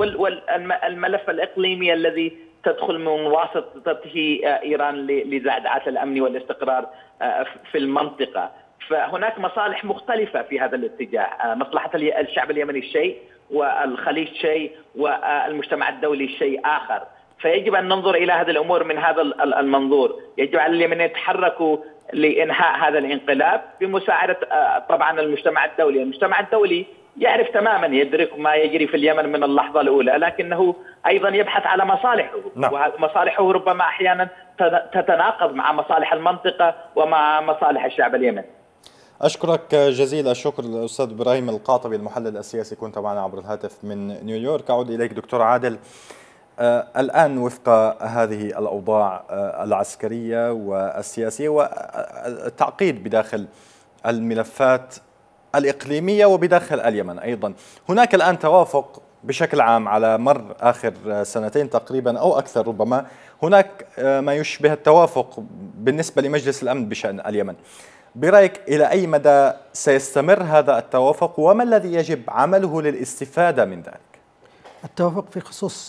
والملف الإقليمي الذي تدخل من واسطته إيران لزعزعة الأمن والاستقرار في المنطقة. فهناك مصالح مختلفة في هذا الاتجاه. مصلحة الشعب اليمني شيء، والخليج شيء، والمجتمع الدولي شيء آخر. فيجب أن ننظر إلى هذه الأمور من هذا المنظور. يجب على اليمن أن يتحركوا لإنهاء هذا الانقلاب بمساعدة طبعا المجتمع الدولي. المجتمع الدولي يعرف تماما، يدرك ما يجري في اليمن من اللحظة الأولى، لكنه أيضا يبحث على مصالحه. نعم. ومصالحه ربما أحيانا تتناقض مع مصالح المنطقة ومع مصالح الشعب اليمني. أشكرك جزيل الشكر الأستاذ إبراهيم القاطبي المحلل السياسي، كنت معنا عبر الهاتف من نيويورك. أعود إليك دكتور عادل. آه الآن وفق هذه الأوضاع آه العسكرية والسياسية والتعقيد بداخل الملفات الإقليمية وبداخل اليمن أيضا، هناك الآن توافق بشكل عام على مر آخر سنتين تقريبا أو أكثر ربما، هناك آه ما يشبه التوافق بالنسبة لمجلس الأمن بشأن اليمن. برأيك إلى أي مدى سيستمر هذا التوافق، وما الذي يجب عمله للاستفادة من ذلك؟ التوافق في خصوص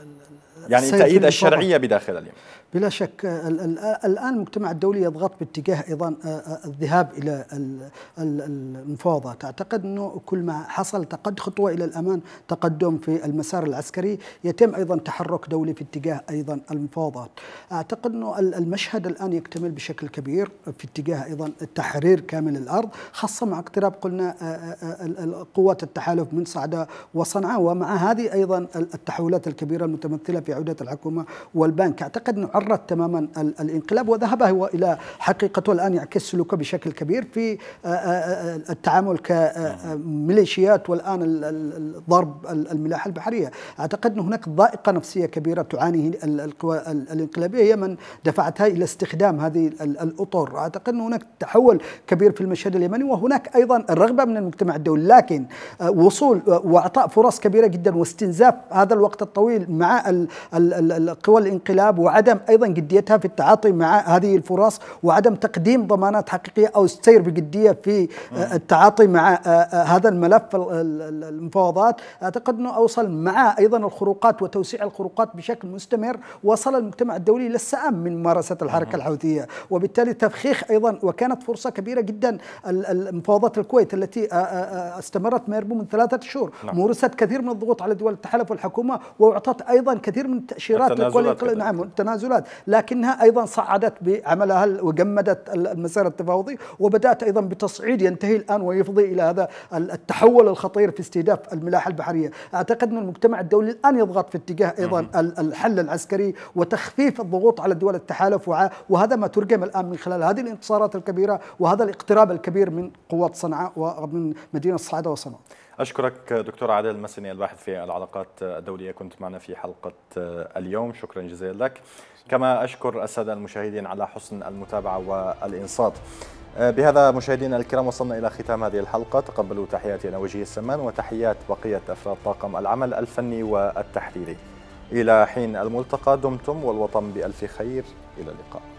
يعني تأييد الشرعية بداخل اليمن. بلا شك الآن المجتمع الدولي يضغط باتجاه أيضا الذهاب إلى المفاوضات. أعتقد أنه كل ما حصل تقد خطوة إلى الأمام تقدم في المسار العسكري، يتم أيضا تحرك دولي في اتجاه أيضا المفاوضات. أعتقد أنه المشهد الآن يكتمل بشكل كبير في اتجاه أيضا تحرير كامل الأرض، خاصة مع اقتراب قلنا قوات التحالف من صعدة وصنعاء، ومع هذه أيضا التحولات الكبيرة المتمثلة في عودة الحكومة والبنك. أعتقد أنه عرض تماما الانقلاب وذهب هو إلى حقيقته الآن، يعكس سلوكه بشكل كبير في التعامل كميليشيات والآن ضرب الملاحة البحرية. أعتقد أن هناك ضائقة نفسية كبيرة تعانيه القوى الانقلابية هي من دفعتها إلى استخدام هذه الأطر. أعتقد أن هناك تحول كبير في المشهد اليمني، وهناك أيضا الرغبة من المجتمع الدولي، لكن وصول وإعطاء فرص كبيرة جدا واستنزاف هذا الوقت الطويل مع القوى الانقلاب، وعدم أيضا جديتها في التعاطي مع هذه الفرص، وعدم تقديم ضمانات حقيقية أو السير بجدية في التعاطي مع هذا الملف المفاوضات. أعتقد أنه أوصل مع أيضا الخروقات وتوسيع الخروقات بشكل مستمر، وصل المجتمع الدولي للسأم من ممارسة الحركة الحوثية، وبالتالي تفخيخ أيضا. وكانت فرصة كبيرة جدا المفاوضات الكويت التي استمرت ما يقرب من ثلاثة شهور، مورست كثير من الضغوط على دول التحالف والحكومة، وأعطت أيضا كثير من التأشيرات التنازلات. نعم التنازلات، لكنها أيضا صعدت بعملها وجمدت المسار التفاوضي، وبدأت أيضا بتصعيد ينتهي الآن ويفضي إلى هذا التحول الخطير في استهداف الملاحة البحرية. أعتقد أن المجتمع الدولي الآن يضغط في اتجاه أيضا الحل العسكري وتخفيف الضغوط على دول التحالف، وهذا ما ترجم الآن من خلال هذه الانتصارات الكبيرة وهذا الاقتراب الكبير من قوات صنعاء ومن مدينة صعدة وصنعاء. أشكرك دكتور عادل المسني الباحث في العلاقات والعلاقات الدولية كنت معنا في حلقة اليوم، شكرا جزيلا لك. كما أشكر السادة المشاهدين على حسن المتابعة والإنصات. بهذا مشاهدينا الكرام وصلنا إلى ختام هذه الحلقة، تقبلوا تحياتي أنا وجيه السمان وتحيات بقية أفراد طاقم العمل الفني والتحريري. إلى حين الملتقى دمتم والوطن بألف خير، إلى اللقاء.